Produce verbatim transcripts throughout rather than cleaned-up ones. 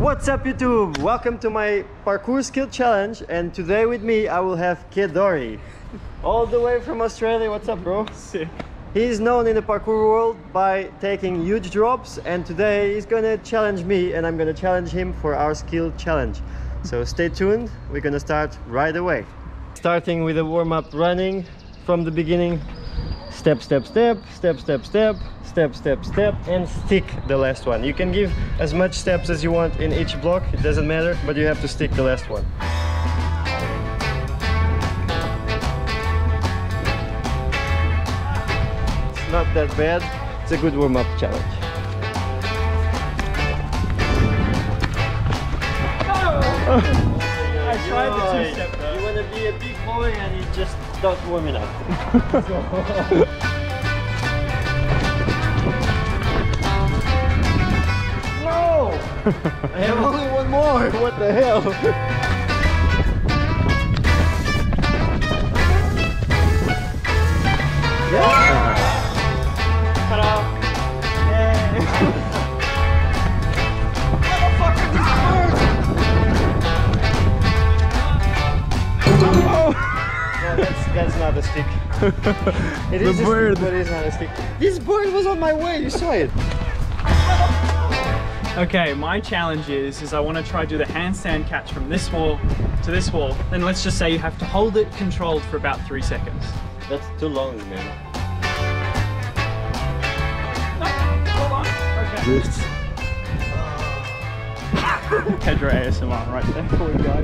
What's up YouTube? Welcome to my parkour skill challenge, and today with me I will have Kedori. All the way from Australia. What's up, bro? Sick. He's known in the parkour world by taking huge drops, and today he's gonna challenge me and I'm gonna challenge him for our skill challenge. So stay tuned, we're gonna start right away. Starting with a warm-up running from the beginning. Step, step, step, step, step, step, step, step, step, and stick the last one. You can give as much steps as you want in each block, it doesn't matter, but you have to stick the last one. It's not that bad, it's a good warm-up challenge. Oh. I tried the two-step though. You want to be a big boy and you just not warming up. No! I have only one more! What the hell? Yeah! Cut off. Yay! Motherfucker, this bird! Oh! No, that's, that's not a stick. It is The a bird. stick, but it's not a stick. This bird was on my way, you saw it. Okay, my challenge is, is I want to try to do the handstand catch from this wall to this wall. Then let's just say you have to hold it controlled for about three seconds. That's too long, man. No, hold on. Okay. Pedro A S M R right there for you guys.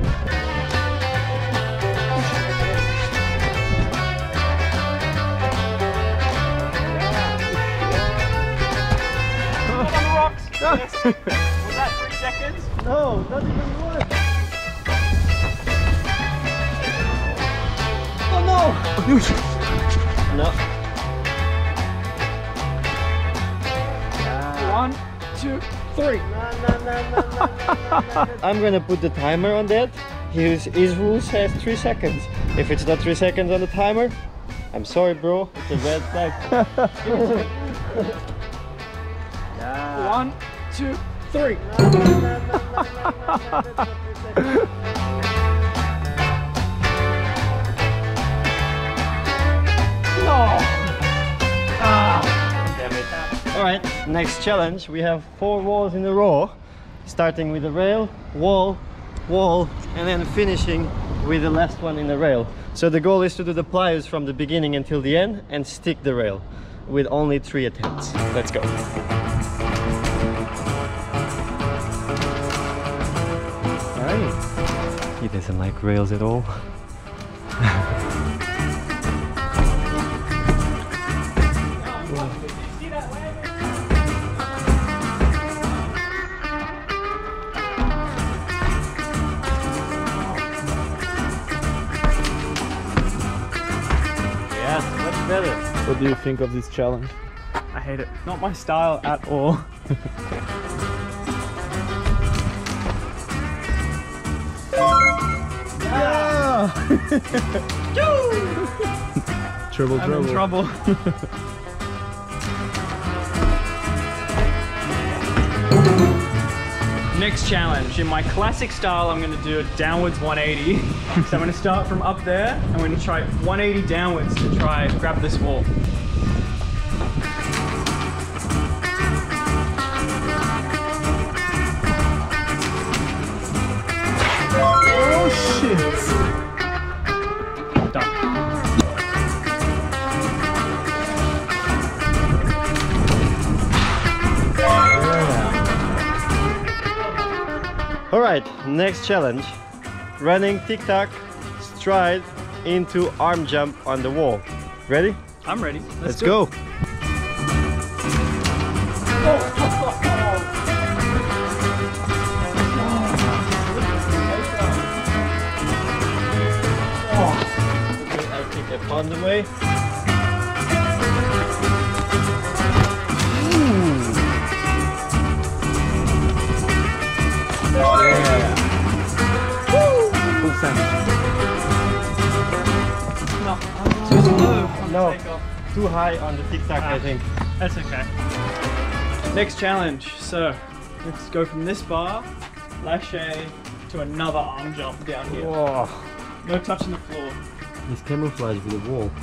Yes. Was that three seconds? No, not even one. Oh no! No. One, two, three. No, no, no, no, no, no, no. I'm gonna put the timer on that. His, his rule says three seconds. If it's not three seconds on the timer, I'm sorry, bro. It's a red flag. Yeah. One, two, three. No, no, no, no, no, no, no, no, that's not three seconds. No. Ah. Damn it. Alright, next challenge. We have four walls in a row. Starting with the rail, wall, wall, and then finishing with the last one in the rail. So the goal is to do the pliers from the beginning until the end and stick the rail with only three attempts. Let's go. Alright. He doesn't like rails at all. Yes, much better. What do you think of this challenge? I hate it. Not my style at all. Yeah! Trouble, I'm in trouble. trouble. Next challenge. In my classic style, I'm going to do a downwards one eighty. So I'm going to start from up there. I'm going to try one eighty downwards to try and grab this wall. Oh shit! Done. Alright, next challenge. Running tic-tac, stride into arm jump on the wall. Ready? I'm ready. Let's, Let's do go. It. I'll take that on the way. Yeah. Full send. No, I'm too slow on No. the takeoff. Too high on the tic-tac, Ah. I think. That's okay. Next challenge. So let's go from this bar Lâché to another arm jump down here. Whoa. No touching the floor. He's camouflaged with a wall.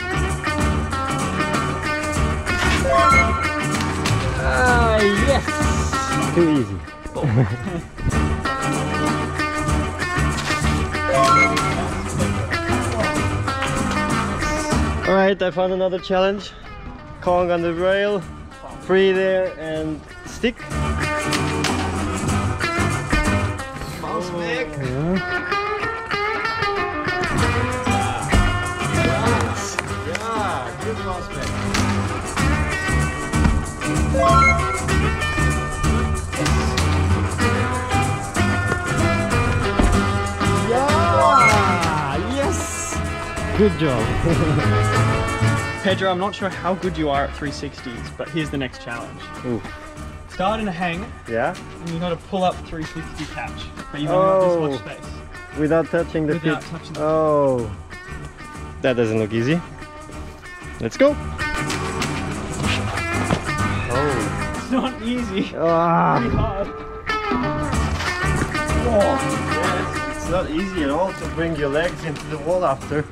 Ah, yes! Too easy. Alright, I found another challenge. Kong on the rail, free there and stick. Bounce back. Yes. Yeah, good bounce back. Yeah! Yes! Good job. Pedro, I'm not sure how good you are at three sixties, but here's the next challenge. Ooh. Start in a hang, Yeah? and you got to pull up three sixty catch, but you've only Oh. got this much space. Without touching the Without feet. touching the Oh. That doesn't look easy. Let's go. Oh. It's not easy. Pretty Ah. hard. Yes, it's not easy at all to bring your legs into the wall after.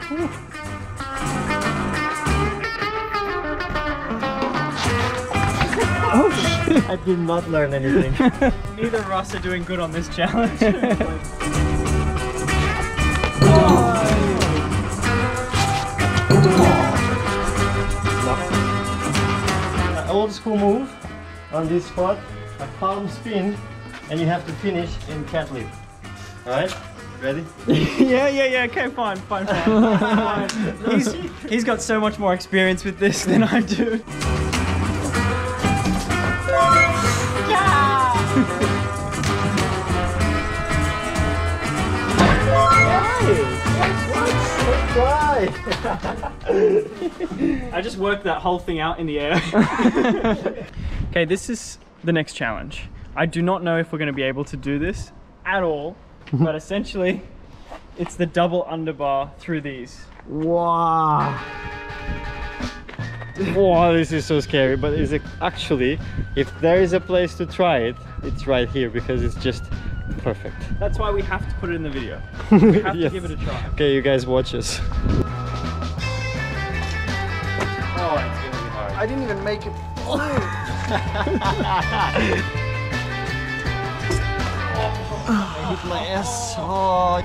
Oh shit! I did not learn anything. Neither of us are doing good on this challenge. An old school move on this spot, a palm spin, and you have to finish in cat lift. Alright? Ready? yeah, yeah, yeah. Okay, fine, fine, fine. fine. He's, he's got so much more experience with this than I do. Why? I just worked that whole thing out in the air. Okay, this is the next challenge. I do not know if we're going to be able to do this at all, but essentially it's the double underbar through these. Wow. Wow, this is so scary, but is it actually, if there is a place to try it, it's right here because it's just perfect. That's why we have to put it in the video. We have Yes. to give it a try. Okay, you guys watch us. Oh, it's gonna be hard. I didn't even make it. I hit my ass. Oh.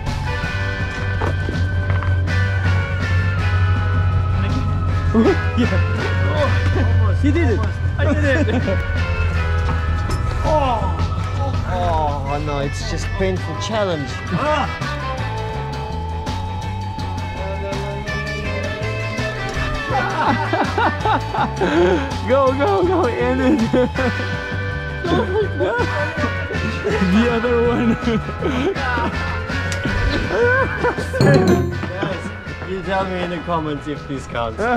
Yeah. You did it. I did it. Oh no, it's just painful challenge. Go, go, go, end it. The other one. Guys, you tell me in the comments if this counts. No.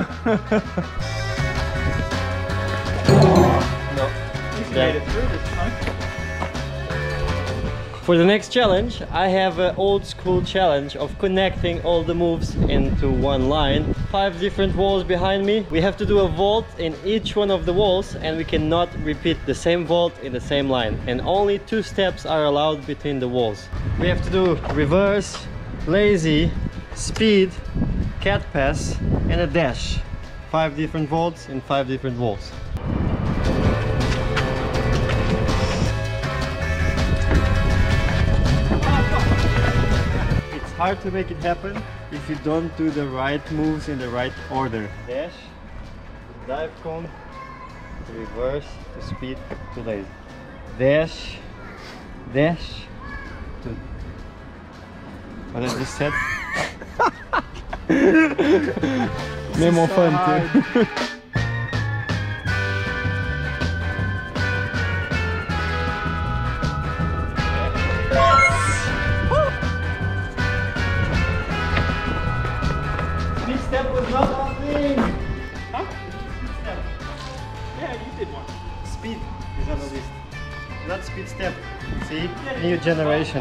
You made it through this time. For the next challenge, I have an old school challenge of connecting all the moves into one line. Five different walls behind me. We have to do a vault in each one of the walls, and we cannot repeat the same vault in the same line. And only two steps are allowed between the walls. We have to do reverse, lazy, speed, cat pass, and a dash. Five different vaults in five different walls. Hard to make it happen if you don't do the right moves in the right order. Dash, dive cone, reverse, to speed, to lazy. Dash, dash, to... What I just said? Memo Fante. Speed step was not our thing! Huh? Yeah, you did one. Speed is on the list. Not speed step. See? New generation.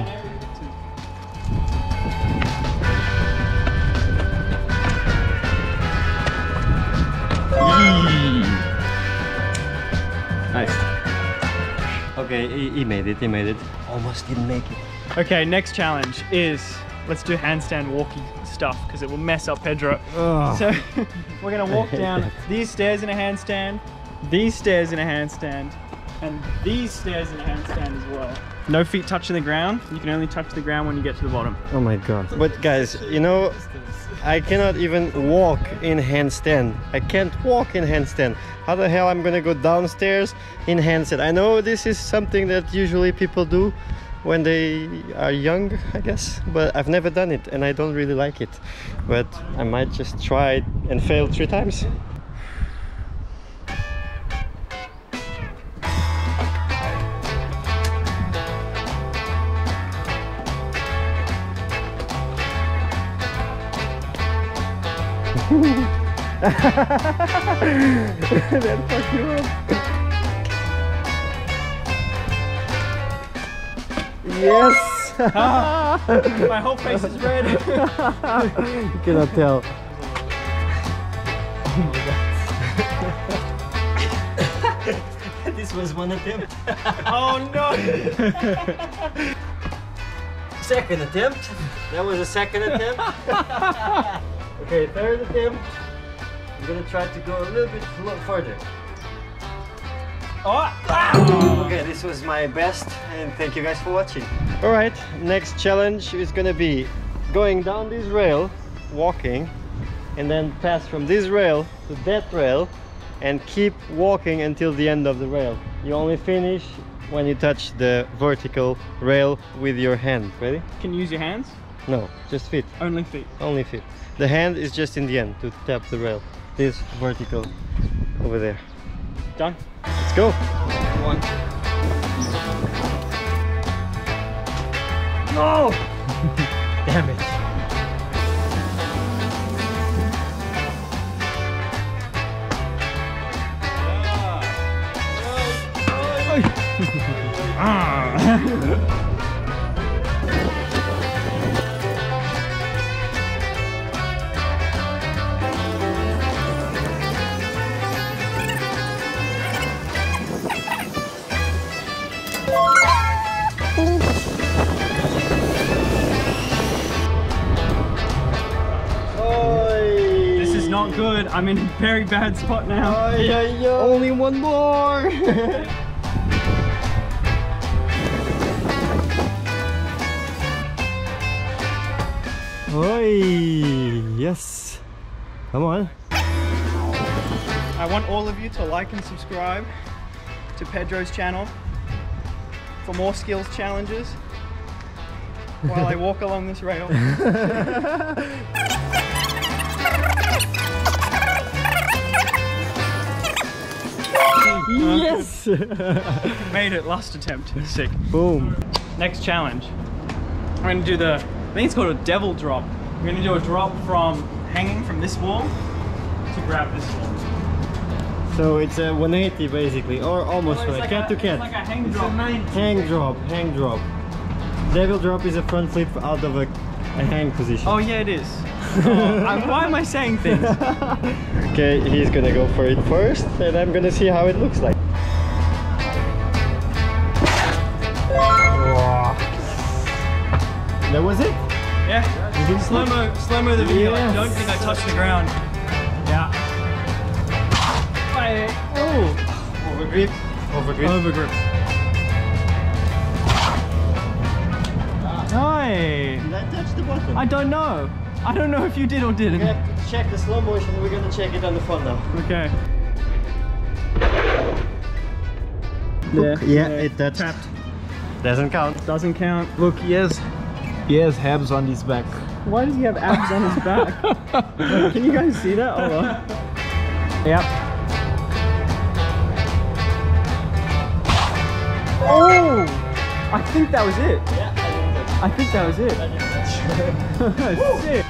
Nice. Okay, he, he made it, he made it. almost didn't make it. Okay, next challenge is let's do handstand walking stuff because it will mess up Pedro. Ugh. So we're gonna walk down these stairs in a handstand, these stairs in a handstand, and these stairs in a handstand as well. No feet touching the ground. You can only touch the ground when you get to the bottom. Oh my god. But guys, you know, I cannot even walk in handstand. I can't walk in handstand. How the hell I'm gonna go downstairs in handstand? I know this is something that usually people do when they are young, I guess, but I've never done it and I don't really like it. But I might just try it and fail three times. That fucked you up. Yes! My whole face is red. You cannot tell. This was one attempt. Oh no! Second attempt. That was a second attempt. Okay, third attempt. I'm gonna try to go a little bit flo- further. Oh! Okay, this was my best, and thank you guys for watching. All right, next challenge is gonna be going down this rail, walking, and then pass from this rail to that rail, and keep walking until the end of the rail. You only finish when you touch the vertical rail with your hand. Ready? Can you use your hands? No, just feet. Only feet. Only feet. The hand is just in the end to tap the rail. This vertical over there. Done. Let's go. One. No! Damn it. Ah. This is not good. I'm in a very bad spot now. Ay, ay, ay. Only one more. Oi, yes. Come on. I want all of you to like and subscribe to Pedro's channel for more skills challenges while I walk along this rail. Yes! Made it, last attempt. Sick. Boom. Next challenge. We're gonna do the, I think it's called a devil drop. We're gonna do a drop from hanging from this wall to grab this wall. So it's a one eighty basically, or almost Well, it's like like cat a- to cat. it's like a hang drop. Hang drop, hang drop. Devil drop is a front flip out of a, a hang position. Oh yeah, it is. Oh, I, why am I saying things? Okay, he's gonna go for it first, and I'm gonna see how it looks like. That was it? Yeah. Slow mo, slow mo the video. Yes. I don't think I touched the ground. Yeah. I, oh. Overgrip. Overgrip. Overgrip. Hey. Did I touch the bottom? I don't know. I don't know if you did or didn't. We have to check the slow motion. We're gonna check it on the phone now. Okay. Look, yeah, it touched. Tapped. Doesn't count. Doesn't count. Look, he has, he has abs on his back. Why does he have abs on his back? Can you guys see that? Hold on. Yep. Oh! I think that was it. Yeah, I think that was it. I didn't touch. Sick.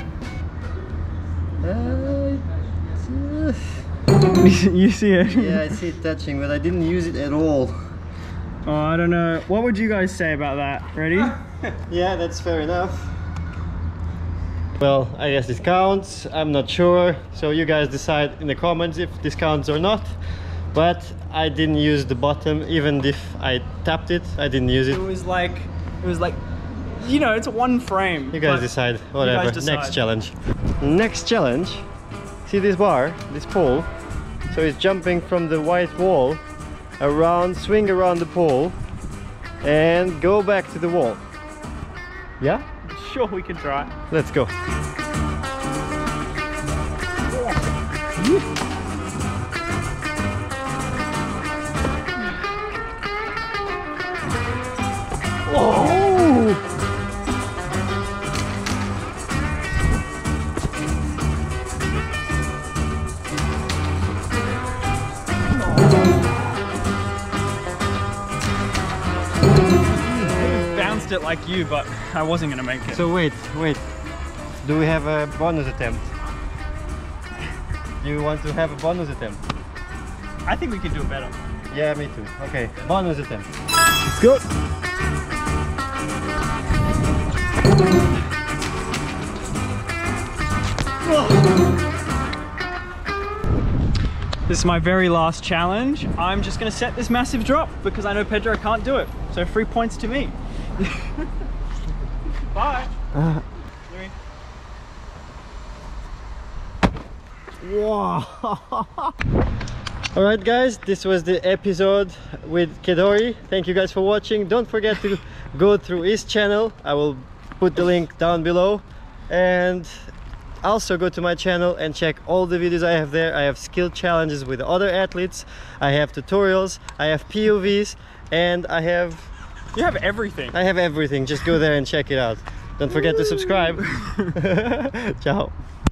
Uh, You see it? yeah, I see it touching, but I didn't use it at all. Oh, I don't know. What would you guys say about that? Ready? Yeah, that's fair enough. Well, I guess this counts. I'm not sure. So you guys decide in the comments if this counts or not. But I didn't use the bottom, even if I tapped it, I didn't use it. It was like It was like, you know, it's one frame. You guys but decide. Whatever. guys decide. Next challenge. Next challenge. See this bar, this pole. So he's jumping from the white wall around, swing around the pole, and go back to the wall. Yeah? Sure, we can try. Let's go. Oh! Bounced it like you, but I wasn't gonna make it. So wait, wait. Do we have a bonus attempt? Do you want to have a bonus attempt? I think we can do it better. Yeah, me too. Okay, bonus attempt. Let's go. This is my very last challenge. I'm just gonna set this massive drop because I know Pedro can't do it. So three points to me. Bye. Uh, Three. wow. Alright guys, this was the episode with Kedori. Thank you guys for watching. Don't forget to go through his channel. I will put the link down below. And also go to my channel and check all the videos I have there. I have skill challenges with other athletes. I have tutorials. I have P O Vs. And I have... You have everything. I have everything. Just go there and check it out. Don't forget to subscribe. Ciao.